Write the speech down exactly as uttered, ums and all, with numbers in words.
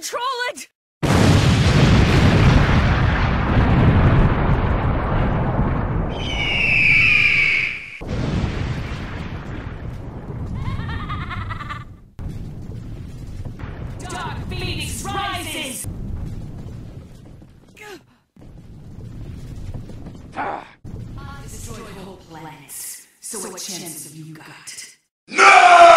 control it! Dark Phoenix rises! I destroyed whole planets, so what chance have you got? No!